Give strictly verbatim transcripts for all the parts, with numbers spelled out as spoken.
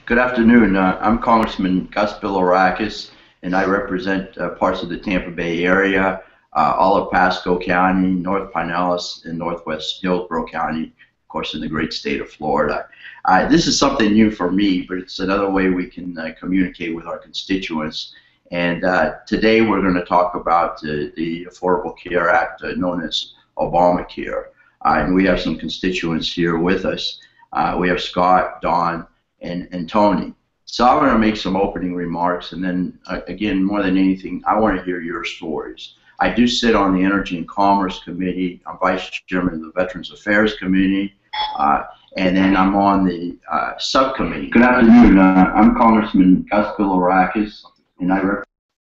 Good afternoon. Uh, I'm Congressman Gus Bilirakis, and I represent uh, parts of the Tampa Bay area, uh, all of Pasco County, North Pinellas, and Northwest Hillsborough County, of course, in the great state of Florida. Uh, this is something new for me, but it's another way we can uh, communicate with our constituents. And uh, today we're going to talk about uh, the Affordable Care Act, uh, known as Obamacare. Uh, and we have some constituents here with us. Uh, we have Scott, Don, and, and Tony. So I want to make some opening remarks, and then uh, again, more than anything, I want to hear your stories. I do sit on the Energy and Commerce Committee. I'm Vice Chairman of the Veterans Affairs Committee, uh, and then I'm on the uh, subcommittee. Good afternoon. Uh, I'm Congressman Gus Bilirakis, and I represent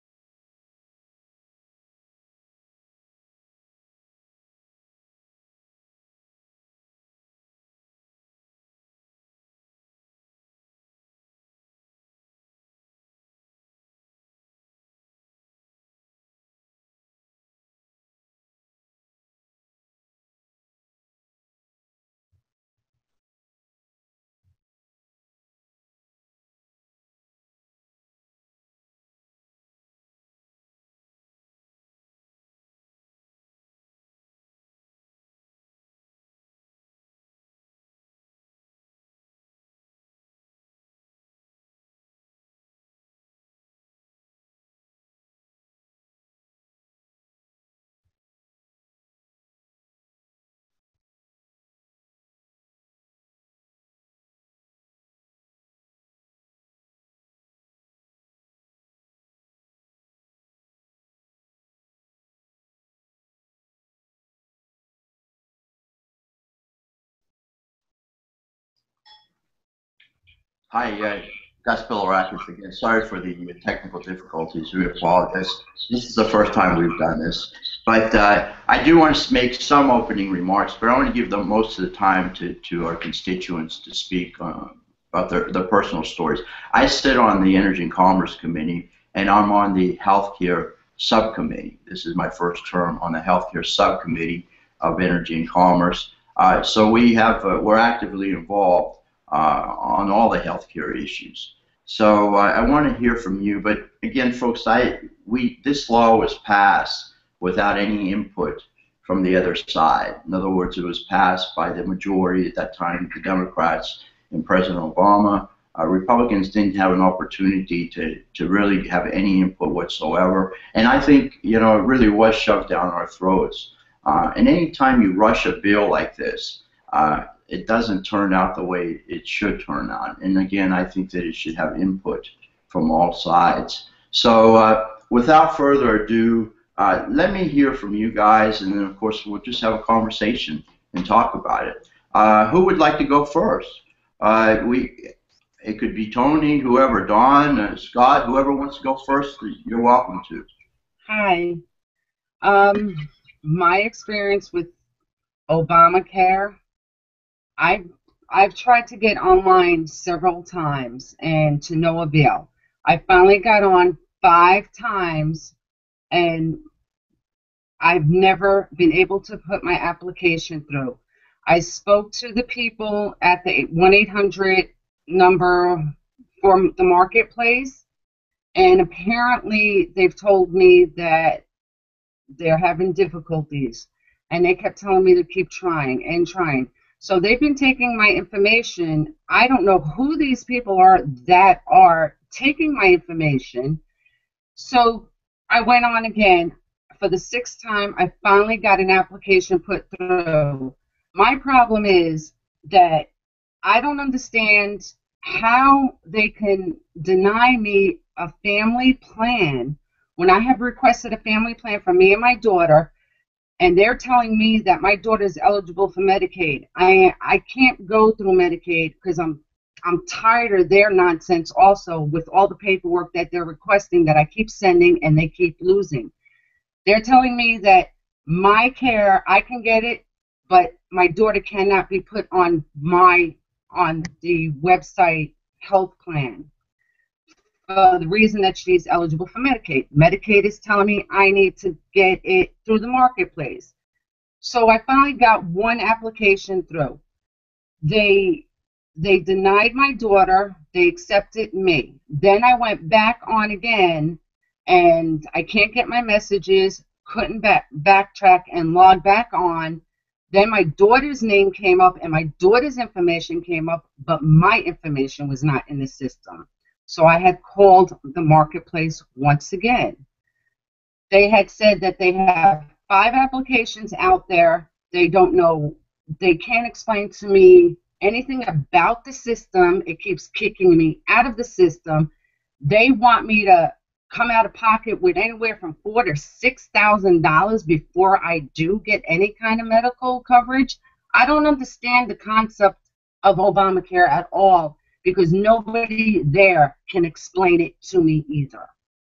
Hi, uh, Gus Bilirakis again. Sorry for the technical difficulties. We apologize. This is the first time we've done this. But uh, I do want to make some opening remarks, but I want to give them most of the time to, to our constituents to speak uh, about their, their personal stories. I sit on the Energy and Commerce Committee, and I'm on the Healthcare Subcommittee. This is my first term on the Healthcare Subcommittee of Energy and Commerce. Uh, so we have, uh, we're actively involved Uh, on all the healthcare issues. So uh, I want to hear from you. But again, folks, I we this law was passed without any input from the other side. In other words, it was passed by the majority at that time, the Democrats and President Obama. Uh, Republicans didn't have an opportunity to to really have any input whatsoever. And I think, you know, it really was shoved down our throats. Uh, and any time you rush a bill like this, uh, it doesn't turn out the way it should turn out. And again, I think that it should have input from all sides. So uh, without further ado, uh, let me hear from you guys, and then of course we'll just have a conversation and talk about it. Uh, who would like to go first? Uh, we, it could be Tony, whoever, Don, uh, Scott, whoever wants to go first, you're welcome to. Hi. Um, my experience with Obamacare, I've, I've tried to get online several times and to no avail. I finally got on five times and I've never been able to put my application through. I spoke to the people at the one eight hundred number for the marketplace, and apparently they've told me that they're having difficulties, and they kept telling me to keep trying and trying. So they've been taking my information. I don't know who these people are that are taking my information. So I went on again. For the sixth time, I finally got an application put through. My problem is that I don't understand how they can deny me a family plan when I have requested a family plan for me and my daughter, and they're telling me that my daughter is eligible for Medicaid. I I can't go through Medicaid because I'm I'm tired of their nonsense also with all the paperwork that they're requesting that I keep sending and they keep losing. They're telling me that my care, I can get it, but my daughter cannot be put on my on the website health plan for the reason that she's eligible for Medicaid. Medicaid is telling me I need to get it through the marketplace. So I finally got one application through. They they denied my daughter. They accepted me. Then I went back on again, and I can't get my messages. Couldn't back backtrack and log back on. Then my daughter's name came up, and my daughter's information came up, but my information was not in the system. So I had called the marketplace once again. They had said that they have five applications out there. They don't know, they can't explain to me anything about the system. It keeps kicking me out of the system. They want me to come out of pocket with anywhere from four to six thousand dollars before I do get any kind of medical coverage. I don't understand the concept of Obamacare at all, because nobody there can explain it to me either.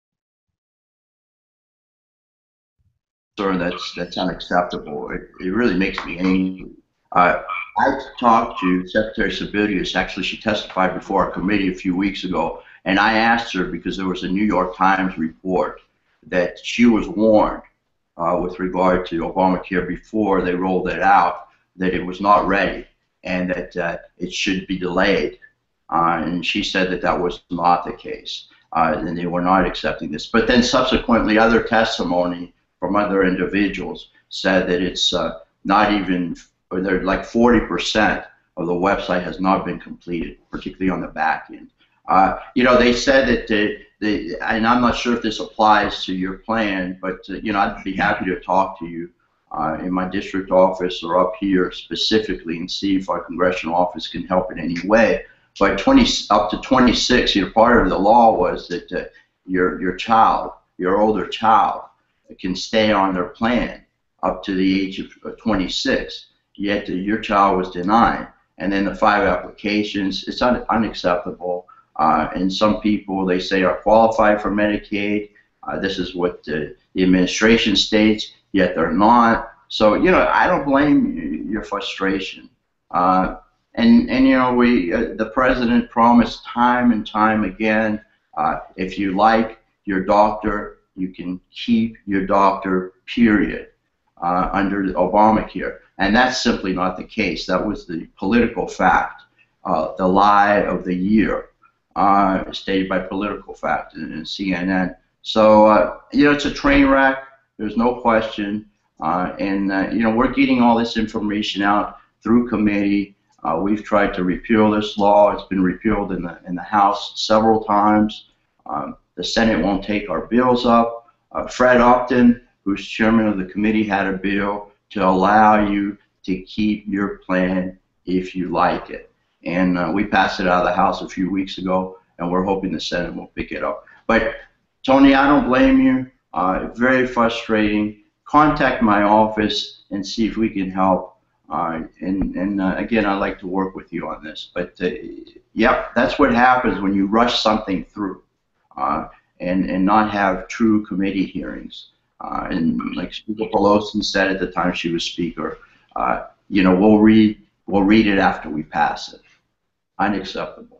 Sir, that's that's unacceptable. It, it really makes me angry. Uh, I talked to Secretary Bilirakis. Actually, she testified before our committee a few weeks ago, and I asked her, because there was a New York Times report that she was warned uh, with regard to Obamacare before they rolled it out, that it was not ready and that uh, it should be delayed. Uh, and she said that that was not the case, uh, and they were not accepting this. But then subsequently, other testimony from other individuals said that it's uh, not even, or they're like forty percent of the website has not been completed, particularly on the back end. Uh, you know, they said that, the, the, and I'm not sure if this applies to your plan, but, uh, you know, I'd be happy to talk to you uh, in my district office or up here specifically and see if our congressional office can help in any way. But twenty, up to twenty-six, you know, part of the law was that uh, your, your child, your older child, can stay on their plan up to the age of twenty-six, yet your child was denied. And then the five applications, it's un unacceptable. Uh, and some people, they say, are qualified for Medicaid. Uh, this is what the, the administration states, yet they're not. So, you know, I don't blame your frustration. Uh, and, and, you know, we, uh, the president promised time and time again, uh, if you like your doctor, you can keep your doctor, period, uh, under Obamacare. And that's simply not the case. That was the political fact, uh, the lie of the year, uh, stated by Political Fact and, and C N N. So, uh, you know, it's a train wreck. There's no question. Uh, and, uh, you know, we're getting all this information out through committee. Uh, we've tried to repeal this law. It's been repealed in the, in the House several times. Um, the Senate won't take our bills up. Uh, Fred Upton, who's chairman of the committee, had a bill to allow you to keep your plan if you like it. And uh, we passed it out of the House a few weeks ago, and we're hoping the Senate will pick it up. But, Tony, I don't blame you. Uh, very frustrating. Contact my office and see if we can help. Uh, and and uh, again, I'd like to work with you on this. But, uh, yep, that's what happens when you rush something through uh, and, and not have true committee hearings. Uh, and like Speaker Pelosi said at the time she was Speaker, uh, you know, we'll read, we'll read it after we pass it. Unacceptable.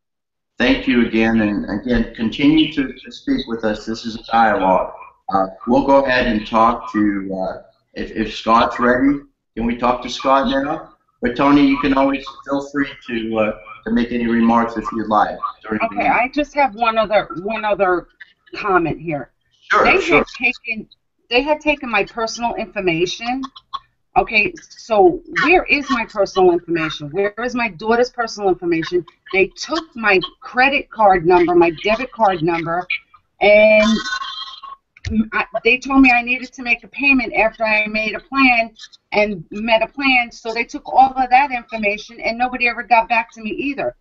Thank you again, and again, continue to, to speak with us. This is a dialogue. Uh, we'll go ahead and talk to, uh, if, if Scott's ready, can we talk to Scott now? But Tony, you can always feel free to uh, to make any remarks if you'd like. Okay, I just have one other one other comment here. Sure, they sure. had taken they had taken my personal information. Okay, so where is my personal information? Where is my daughter's personal information? They took my credit card number, my debit card number, and I, they told me I needed to make a payment after I made a plan and met a plan. So they took all of that information, and nobody ever got back to me either.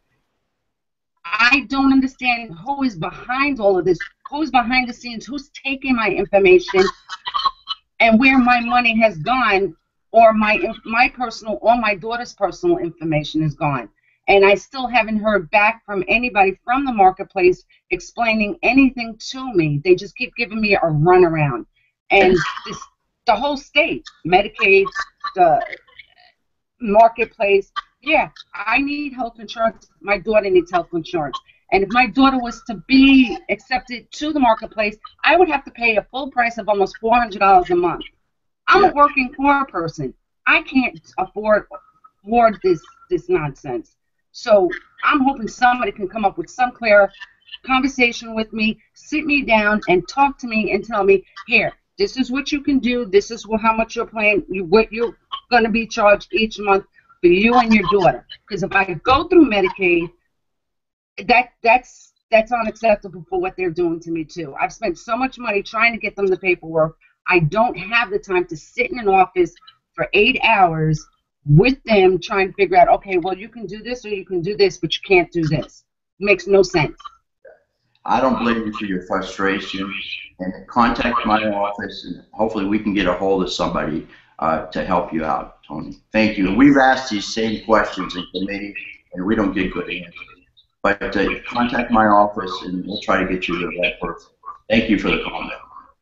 I don't understand who is behind all of this. Who's behind the scenes? Who's taking my information and where my money has gone, or my my personal or my daughter's personal information is gone. And I still haven't heard back from anybody from the marketplace explaining anything to me. They just keep giving me a runaround. And this, the whole state, Medicaid, the marketplace, yeah, I need health insurance. My daughter needs health insurance. And if my daughter was to be accepted to the marketplace, I would have to pay a full price of almost four hundred dollars a month. I'm Yeah. a working poor person. I can't afford afford this this nonsense. So I'm hoping somebody can come up with some clear conversation with me, sit me down, and talk to me and tell me, here, this is what you can do. This is how much you're paying, what you're going to be charged each month for you and your daughter. Because if I go through Medicaid, that that's that's unacceptable for what they're doing to me too. I've spent so much money trying to get them the paperwork. I don't have the time to sit in an office for eight hours with them trying to figure out, okay, well, you can do this or you can do this, but you can't do this. It makes no sense. I don't blame you for your frustration. And contact my office, and hopefully we can get a hold of somebody uh, to help you out, Tony. Thank you. And we've asked these same questions in committee, and we don't get good answers. But uh, contact my office, and we'll try to get you to the right person. Thank you for the comment.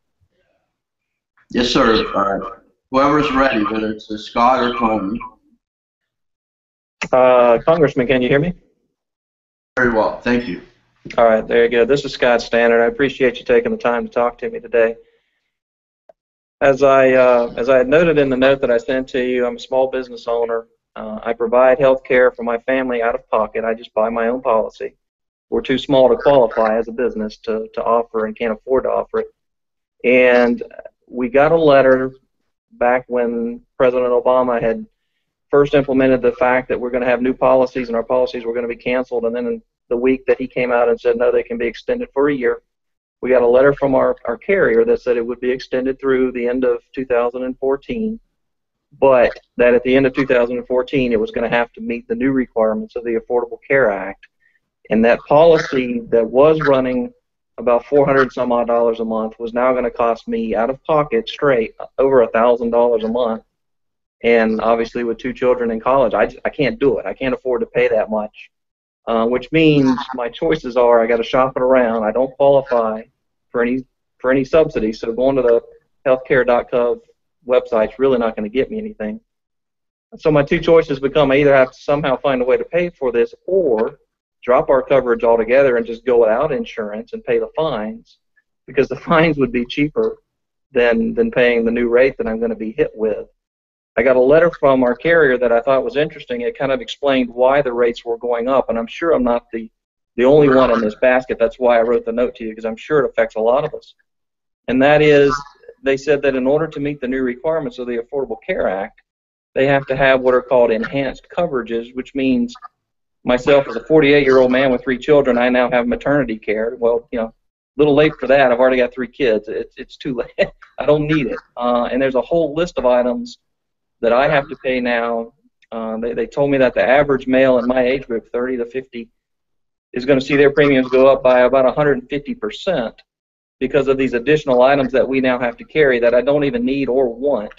Yes, sir. Uh, whoever's ready, whether it's Scott or Tony. Uh, Congressman, can you hear me? Very well. Thank you. All right, there you go. This is Scott Stannard. I appreciate you taking the time to talk to me today. As I uh, as I had noted in the note that I sent to you, I'm a small business owner. Uh, I provide health care for my family out of pocket. I just buy my own policy. We're too small to qualify as a business to, to offer and can't afford to offer it. And we got a letter back when President Obama had first implemented the fact that we're going to have new policies and our policies were going to be canceled, and then in the week that he came out and said, no, they can be extended for a year, we got a letter from our, our carrier that said it would be extended through the end of two thousand fourteen, but that at the end of two thousand fourteen it was going to have to meet the new requirements of the Affordable Care Act. And that policy that was running about four hundred some odd dollars a month was now going to cost me out of pocket straight over a thousand dollars a month. And obviously with two children in college, I, I can't do it. I can't afford to pay that much, uh, which means my choices are I got to shop it around. I don't qualify for any for any subsidies, so going to the healthcare dot gov website's really not going to get me anything. So my two choices become I either have to somehow find a way to pay for this or drop our coverage altogether and just go without insurance and pay the fines, because the fines would be cheaper than, than paying the new rate that I'm going to be hit with. I got a letter from our carrier that I thought was interesting. It kind of explained why the rates were going up, and I'm sure I'm not the, the only one in this basket. That's why I wrote the note to you, because I'm sure it affects a lot of us. And that is, they said that in order to meet the new requirements of the Affordable Care Act, they have to have what are called enhanced coverages, which means myself as a forty-eight-year-old man with three children, I now have maternity care. Well, you know, a little late for that. I've already got three kids. It's, it's too late. I don't need it. Uh, and there's a whole list of items that I have to pay now. Uh, they, they told me that the average male in my age group, thirty to fifty, is going to see their premiums go up by about one hundred fifty percent because of these additional items that we now have to carry that I don't even need or want.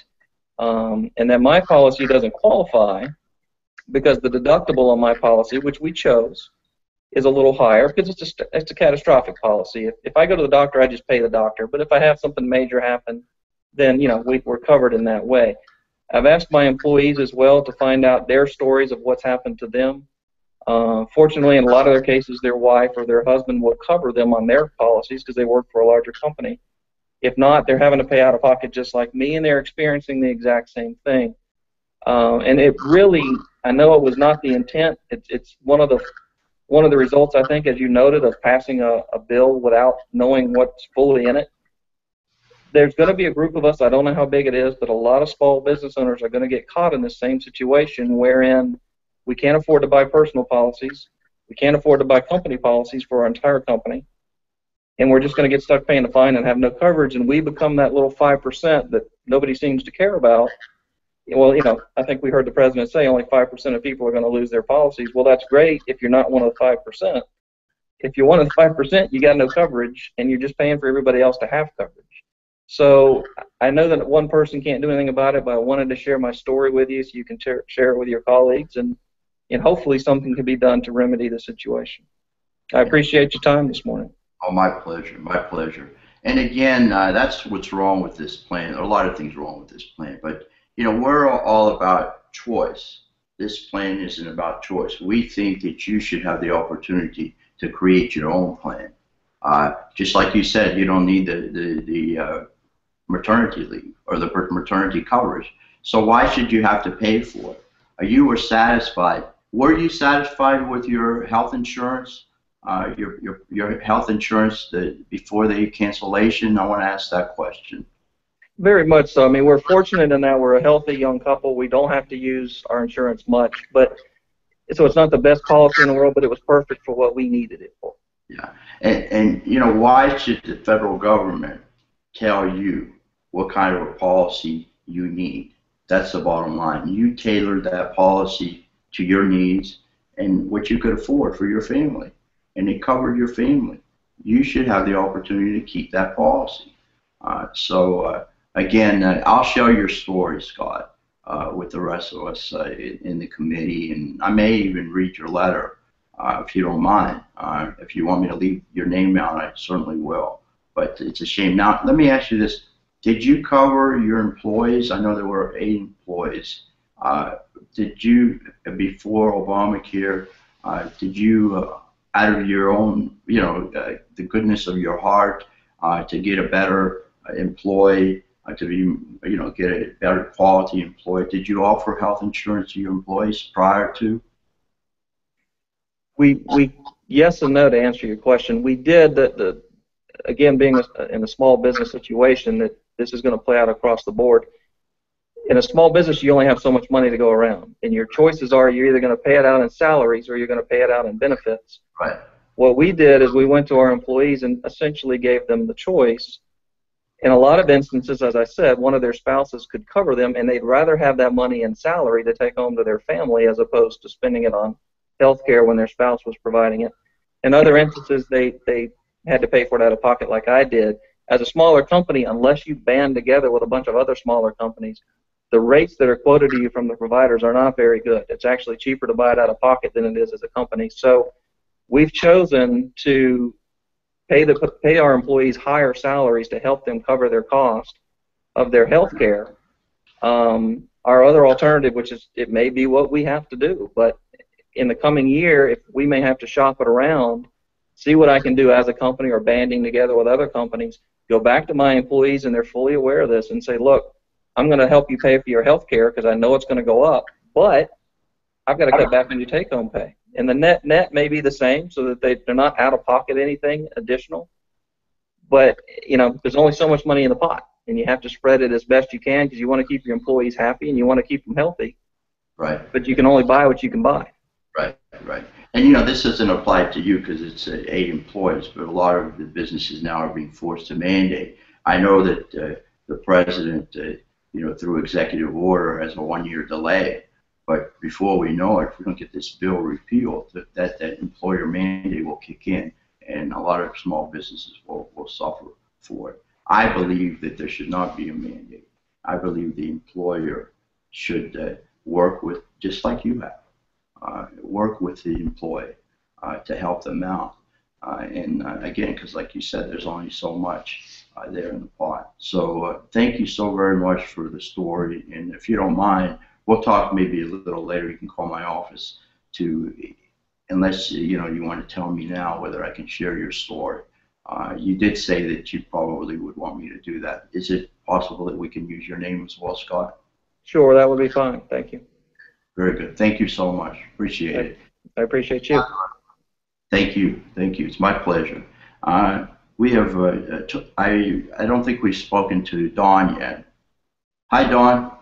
Um, and that my policy doesn't qualify because the deductible on my policy, which we chose, is a little higher because it's a, it's a catastrophic policy. If, if I go to the doctor, I just pay the doctor. But if I have something major happen, then, you know, we, we're covered in that way. I've asked my employees as well to find out their stories of what's happened to them. Uh, fortunately, in a lot of their cases, their wife or their husband will cover them on their policies because they work for a larger company. If not, they're having to pay out of pocket just like me, and they're experiencing the exact same thing. Uh, and it really, I know it was not the intent. It's, it's one of the one of the results, I think, as you noted, of passing a, a bill without knowing what's fully in it. There's going to be a group of us, I don't know how big it is, but a lot of small business owners are going to get caught in the same situation wherein we can't afford to buy personal policies, we can't afford to buy company policies for our entire company, and we're just going to get stuck paying the fine and have no coverage, and we become that little five percent that nobody seems to care about. Well, you know, I think we heard the president say only five percent of people are going to lose their policies. Well, that's great if you're not one of the five percent. If you're one of the five percent, you got no coverage, and you're just paying for everybody else to have coverage. So I know that one person can't do anything about it, but I wanted to share my story with you so you can share it with your colleagues, and, and hopefully something can be done to remedy the situation. I appreciate your time this morning. Oh, my pleasure, my pleasure. And again, uh, that's what's wrong with this plan. There are a lot of things wrong with this plan, but you know, we're all about choice. This plan isn't about choice. We think that you should have the opportunity to create your own plan. Uh, just like you said, you don't need the, the, the uh, maternity leave or the maternity coverage. So why should you have to pay for it? Uh, you were satisfied were you satisfied with your health insurance, uh, your, your, your health insurance the, before the cancellation? I want to ask that question. Very much so. I mean, we're fortunate in that we're a healthy young couple. We don't have to use our insurance much, but so it's not the best policy in the world, but it was perfect for what we needed it for. Yeah, and, and you know, why should the federal government tell you what kind of a policy you need? That's the bottom line. You tailored that policy to your needs and what you could afford for your family, and it covered your family. You should have the opportunity to keep that policy. Uh, so uh, again, uh, I'll share your story, Scott, uh, with the rest of us uh, in, in the committee, and I may even read your letter. Uh, if you don't mind. Uh, if you want me to leave your name out, I certainly will. But it's a shame. Now, let me ask you this. Did you cover your employees? I know there were eight employees. Uh, did you, before Obamacare, uh, did you, uh, out of your own, you know, uh, the goodness of your heart, uh, to get a better uh, employee, uh, to be, you know, get a better quality employee, did you offer health insurance to your employees prior to? We, we, yes and no to answer your question. We did, the, the again, being a, in a small business situation, that this is going to play out across the board. In a small business, you only have so much money to go around, and your choices are you're either going to pay it out in salaries or you're going to pay it out in benefits. Right. What we did is we went to our employees and essentially gave them the choice. In a lot of instances, as I said, one of their spouses could cover them, and they'd rather have that money in salary to take home to their family as opposed to spending it on health care when their spouse was providing it. In other instances, they, they had to pay for it out of pocket like I did. As a smaller company, unless you band together with a bunch of other smaller companies, the rates that are quoted to you from the providers are not very good. It's actually cheaper to buy it out of pocket than it is as a company. So we've chosen to pay, the, pay our employees higher salaries to help them cover their cost of their health care. Um, our other alternative, which is it may be what we have to do, but in the coming year, if we may have to shop it around, see what I can do as a company or banding together with other companies, go back to my employees, and they're fully aware of this, and say, look, I'm going to help you pay for your health care because I know it's going to go up, but I've got to cut back on your take-home pay. And the net net may be the same so that they, they're not out of pocket anything additional, but you know, there's only so much money in the pot, and you have to spread it as best you can because you want to keep your employees happy and you want to keep them healthy. Right. But you can only buy what you can buy. Right, right. And you know, this doesn't apply to you because it's uh, eight employees, but a lot of the businesses now are being forced to mandate. I know that uh, the president, uh, you know, through executive order has a one-year delay, but before we know it, if we don't get this bill repealed, that, that, that employer mandate will kick in, and a lot of small businesses will, will suffer for it. I believe that there should not be a mandate. I believe the employer should uh, work with, just like you have. Uh, work with the employee uh, to help them out. Uh, and uh, again, because like you said, there's only so much uh, there in the pot. So uh, thank you so very much for the story. And if you don't mind, we'll talk maybe a little later. You can call my office to, unless you know you want to tell me now whether I can share your story. Uh, you did say that you probably would want me to do that. Is it possible that we can use your name as well, Scott? Sure, that would be fine. Thank you. Very good. Thank you so much. Appreciate I, it. I appreciate you. Thank you. Thank you. It's my pleasure. Uh, we have, uh, t I, I don't think we've spoken to Dawn yet. Hi, Dawn.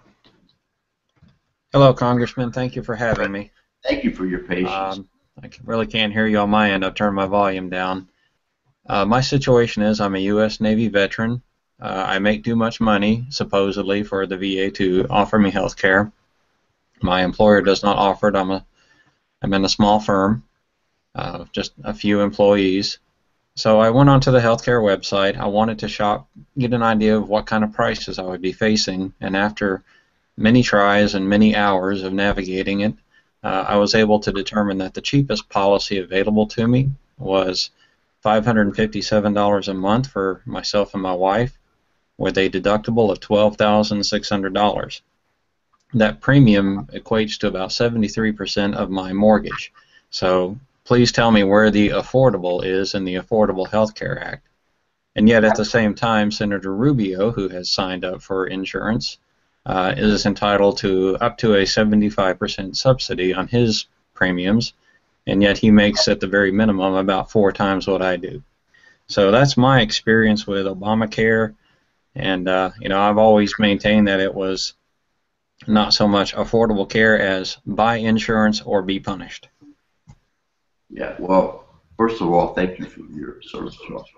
Hello, Congressman. Thank you for having me. Thank you for your patience. Um, I really can't hear you on my end. I'll turn my volume down. Uh, my situation is I'm a U S Navy veteran. Uh, I make too much money, supposedly, for the V A to offer me health care. My employer does not offer it. I'm, a, I'm in a small firm, uh, just a few employees. So I went onto the healthcare website. I wanted to shop, get an idea of what kind of prices I would be facing, and after many tries and many hours of navigating it, uh, I was able to determine that the cheapest policy available to me was five hundred fifty-seven dollars a month for myself and my wife, with a deductible of twelve thousand six hundred dollars. That premium equates to about seventy-three percent of my mortgage. So please tell me where the affordable is in the Affordable Health Care Act. And yet at the same time, Senator Rubio, who has signed up for insurance, uh, is entitled to up to a seventy-five percent subsidy on his premiums, and yet he makes at the very minimum about four times what I do. So that's my experience with Obamacare, and uh, you know, I've always maintained that it was not so much affordable care as buy insurance or be punished. Yeah, well, first of all, thank you for your service.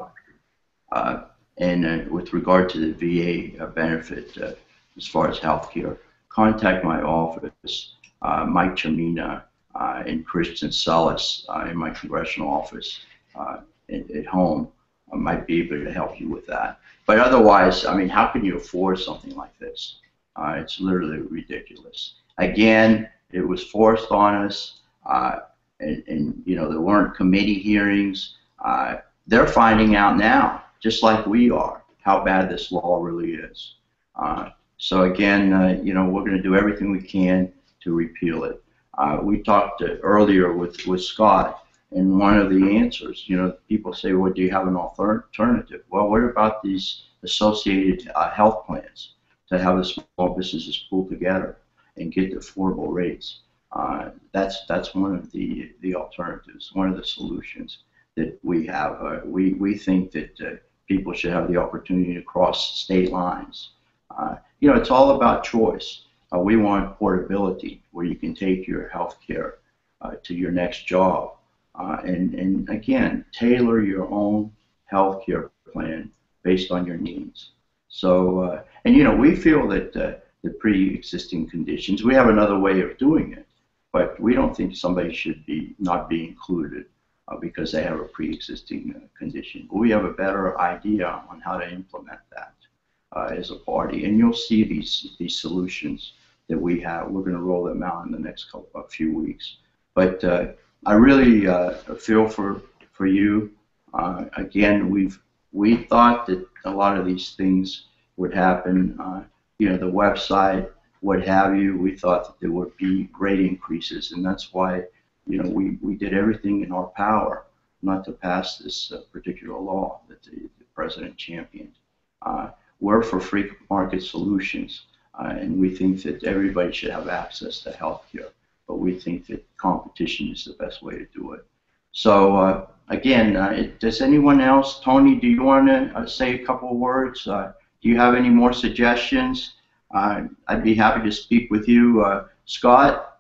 Uh, and uh, with regard to the V A uh, benefit, uh, as far as health care, contact my office, uh, Mike Chamina uh, and Christian Salas uh, in my congressional office uh, at, at home. I might be able to help you with that. But otherwise, I mean, how can you afford something like this? Uh, it's literally ridiculous. Again, it was forced on us, uh, and, and you know, there weren't committee hearings. Uh, they're finding out now, just like we are, how bad this law really is. Uh, so again, uh, you know, we're going to do everything we can to repeal it. Uh, we talked uh, earlier with, with Scott, and one of the answers, you know, people say, well, do you have an alternative? Well, what about these associated uh, health plans to have the small businesses pull together and get affordable rates? Uh, that's that's one of the the alternatives, one of the solutions that we have. Uh, we we think that uh, people should have the opportunity to cross state lines. Uh, you know, it's all about choice. Uh, we want portability, where you can take your health care uh, to your next job, uh, and and again, tailor your own health care plan based on your needs. So, uh, and you know, we feel that uh, the pre-existing conditions, we have another way of doing it, but we don't think somebody should be not be included uh, because they have a pre-existing uh, condition. But we have a better idea on how to implement that uh, as a party, and you'll see these these solutions that we have. We're going to roll them out in the next couple, a few weeks. But uh, I really uh, feel for for you. Uh, again, we've we thought that a lot of these things would happen. Uh, you know, the website, what have you. We thought that there would be great increases, and that's why, you know, we, we did everything in our power not to pass this uh, particular law that the, the president championed. Uh, we're for free market solutions, uh, and we think that everybody should have access to health care, but we think that competition is the best way to do it. So, uh, again, uh, does anyone else, Tony, do you want to uh, say a couple of words? Uh, do you have any more suggestions? Uh, I'd be happy to speak with you. Uh, Scott?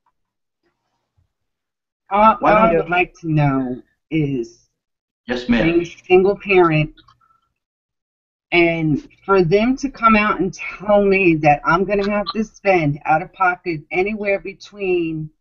Uh, What I would like to know is, yes, ma'am. being a single parent, and for them to come out and tell me that I'm going to have to spend out of pocket anywhere between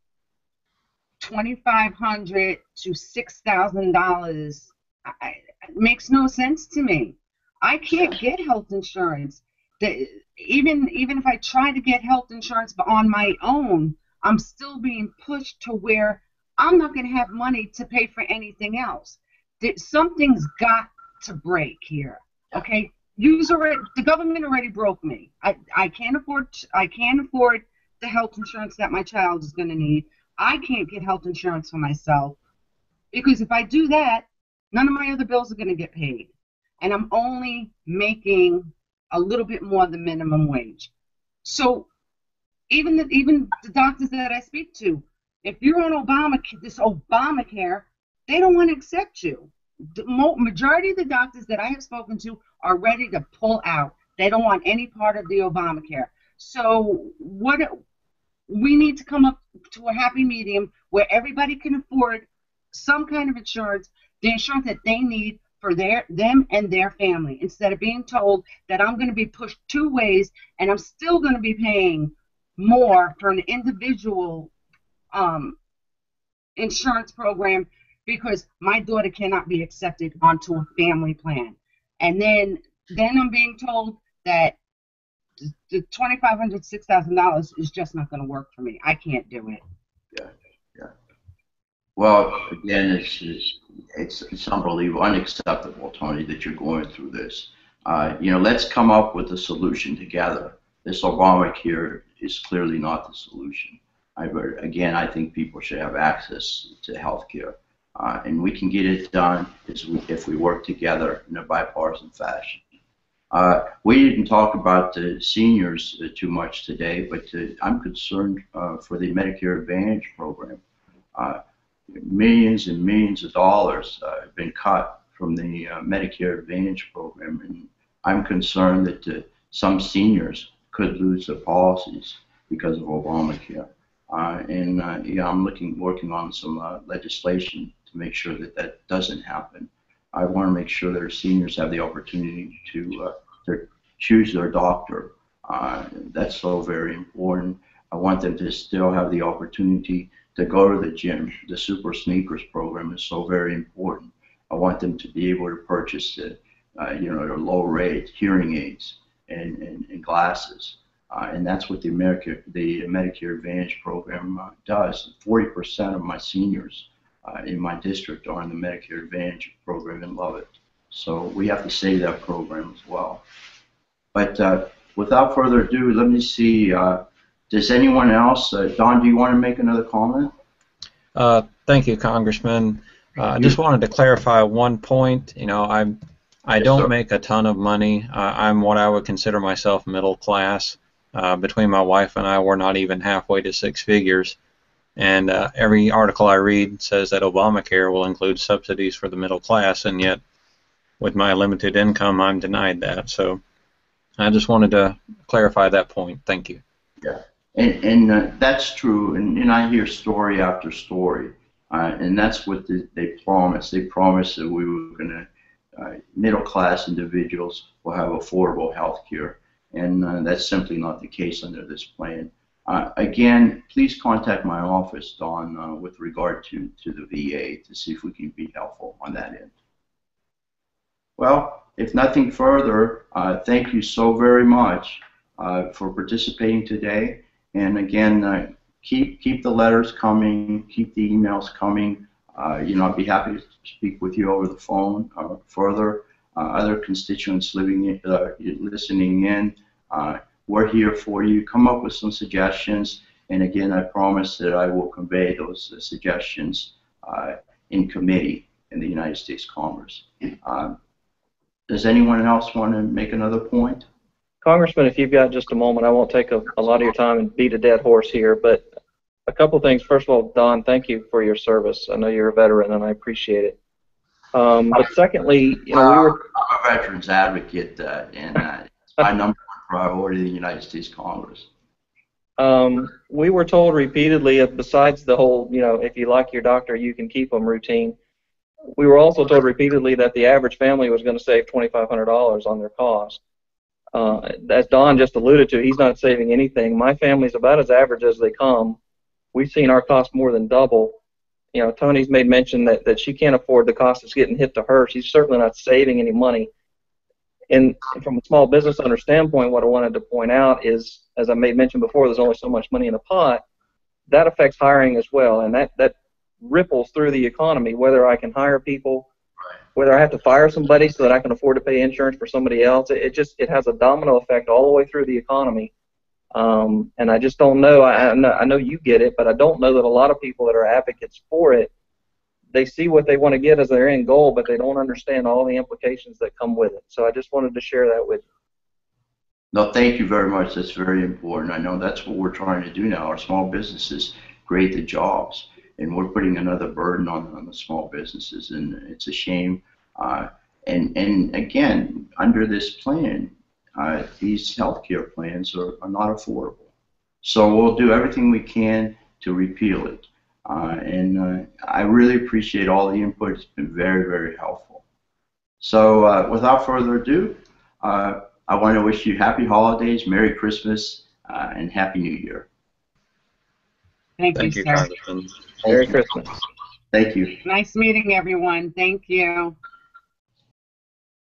twenty-five hundred dollars to six thousand dollars, it makes no sense to me. I can't get health insurance. The, even even if I try to get health insurance on my own, I'm still being pushed to where I'm not going to have money to pay for anything else. Something's got to break here. Okay, You's already, the government already broke me. I I can't afford I can't afford the health insurance that my child is going to need. I can't get health insurance for myself, because if I do that, none of my other bills are going to get paid. And I'm only making a little bit more than minimum wage. So even the, even the doctors that I speak to, if you're on Obama, this Obamacare, they don't want to accept you. The majority of the doctors that I have spoken to are ready to pull out. They don't want any part of the Obamacare. So what we need to come up to a happy medium where everybody can afford some kind of insurance, the insurance that they need for their them and their family, instead of being told that I'm going to be pushed two ways and I'm still going to be paying more for an individual um, insurance program because my daughter cannot be accepted onto a family plan. And then then I'm being told that the twenty-five hundred dollars, six thousand dollars is just not going to work for me. I can't do it. Yeah, yeah. Well, again, it's it's it's unbelievable, unacceptable, Tony, that you're going through this. Uh, you know, let's come up with a solution together. This Obamacare is clearly not the solution. I, again, I think people should have access to health care, uh, and we can get it done if we, if we work together in a bipartisan fashion. Uh, we didn't talk about the seniors uh, too much today, but uh, I'm concerned uh, for the Medicare Advantage program. millions and millions of dollars uh, have been cut from the uh, Medicare Advantage program, and I'm concerned that uh, some seniors could lose their policies because of Obamacare. Uh, and uh, yeah, I'm looking, working on some uh, legislation to make sure that that doesn't happen. I want to make sure that our seniors have the opportunity to, uh, to choose their doctor. Uh, that's so very important. I want them to still have the opportunity to go to the gym. The Super Sneakers program is so very important. I want them to be able to purchase the, uh, you know, at a low rate, hearing aids and, and, and glasses. Uh, and that's what the Medicare, the Medicare Advantage program uh, does. forty percent of my seniors uh, in my district are in the Medicare Advantage program and love it. So we have to save that program as well. But uh, without further ado, let me see. Uh, does anyone else, uh, Don, do you want to make another comment? Uh, thank you, Congressman. Uh, I just wanted to clarify one point. You know, I'm, I Yes, don't sir. make a ton of money. Uh, I'm what I would consider myself middle class. Uh, between my wife and I, we're not even halfway to six figures. And uh, every article I read says that Obamacare will include subsidies for the middle class, and yet with my limited income, I'm denied that. So I just wanted to clarify that point. Thank you. Yeah, and, and uh, that's true, and, and I hear story after story, uh, and that's what the, they promised. They promised that we were going to, uh, middle-class individuals will have affordable health care, and uh, that's simply not the case under this plan. Uh, again, please contact my office, Don, uh, with regard to, to the V A to see if we can be helpful on that end. Well, if nothing further, uh, thank you so very much uh, for participating today. And again, uh, keep keep the letters coming, keep the emails coming. Uh, you know, I'd be happy to speak with you over the phone uh, further. Uh, other constituents living in, uh, listening in, uh, we're here for you. Come up with some suggestions. And again, I promise that I will convey those uh, suggestions uh, in committee in the United States Congress. Uh, Does anyone else want to make another point? Congressman, if you've got just a moment, I won't take a, a lot of your time and beat a dead horse here, but a couple of things. First of all, Don, thank you for your service. I know you're a veteran, and I appreciate it. Um, but secondly, you know, we were... I'm a veterans advocate, uh, and uh, it's my number one priority in the United States Congress. Um, we were told repeatedly, besides the whole, you know, if you like your doctor, you can keep them routine, we were also told repeatedly that the average family was going to save twenty-five hundred dollars on their cost. Uh, as Don just alluded to, he's not saving anything. My family's about as average as they come. We've seen our cost more than double. You know, Tony's made mention that, that she can't afford the cost that's getting hit to her. She's certainly not saving any money. And from a small business owner standpoint, what I wanted to point out is, as I made mention before, there's only so much money in the pot. That affects hiring as well, and that, that ripples through the economy, whether I can hire people, whether I have to fire somebody so that I can afford to pay insurance for somebody else. It, it just it has a domino effect all the way through the economy. Um, and I just don't know I, I know. I know you get it, but I don't know that a lot of people that are advocates for it, they see what they want to get as their end goal, but they don't understand all the implications that come with it. So I just wanted to share that with you. No, thank you very much. That's very important. I know that's what we're trying to do now. Our small businesses create the jobs, and we're putting another burden on, on the small businesses, and it's a shame. Uh, and, and again, under this plan, uh, these healthcare plans are, are not affordable. So we'll do everything we can to repeal it. Uh, and uh, I really appreciate all the input. It's been very, very helpful. So uh, without further ado, uh, I want to wish you happy holidays, Merry Christmas, uh, and Happy New Year. Thank, Thank you, you, sir. Congressman. Merry Christmas. Thank you. Nice meeting everyone. Thank you.